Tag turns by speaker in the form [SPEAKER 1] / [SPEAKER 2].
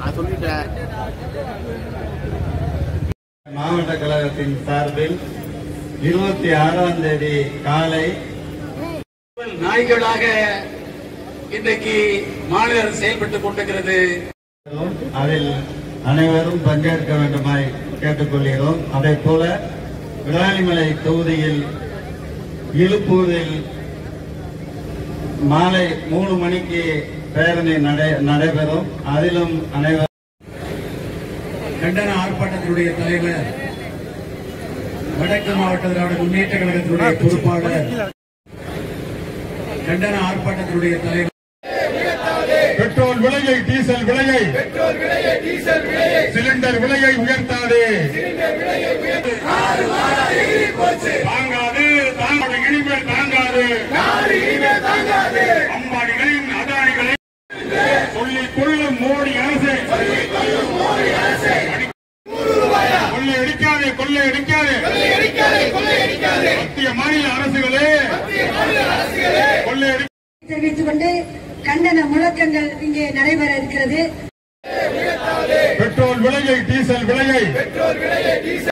[SPEAKER 1] மாவட்ட கழகத்தின் சார்பில் 26ஆம் தேதி காலை
[SPEAKER 2] நாய்களாக இன்றைக்கு மாநில அரசு செயல்பட்டுக் கொண்டிருக்கிறது.
[SPEAKER 1] அதில் அனைவரும் பங்கேற்க வேண்டுமாய் கேட்டுக்கொள்கிறோம். அதே போல விராலிமலை தொகுதியில் இழுப்பூரில் மாலை 3 மணிக்கு பேரணி நடைபெறும். அதிலும் அனைவரும்
[SPEAKER 2] கண்டன ஆர்ப்பாட்டத்தினுடைய தலைவர், வடக்கு மாவட்ட திராவிட முன்னேற்ற கழகத்தினுடைய பொறுப்பாளர், கண்டன ஆர்ப்பாட்டத்தினுடைய தலைவர்,
[SPEAKER 3] பெட்ரோல் விலையை டீசல் விலையை சிலிண்டர் விலையை உயர்த்தாது, தாங்காது, தாங்காது, இனிமேல் தாங்காது, அம்பானிகளின் அதானிகளை சொல்லிக் கொள்ளும் மோடி அரசு, கொள்ளையடிக்காதே மத்திய மாநில அரசுகளே கொள்ளையடி
[SPEAKER 4] தெரிவித்துக் கொண்டு கண்டன முழக்கங்கள் இங்கே நடைபெற இருக்கிறது.
[SPEAKER 3] பெட்ரோல் விலையை டீசல் விலையை